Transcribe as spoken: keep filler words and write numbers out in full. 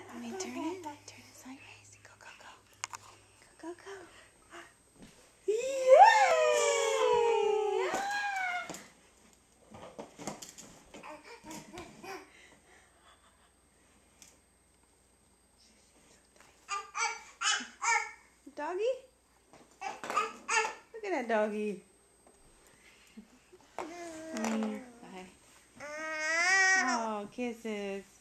Let me turn it. Turn it sideways. Go, go, go. Go, go, go. Yay! Doggy? Look at that doggy. Mm, bye. Oh, kisses.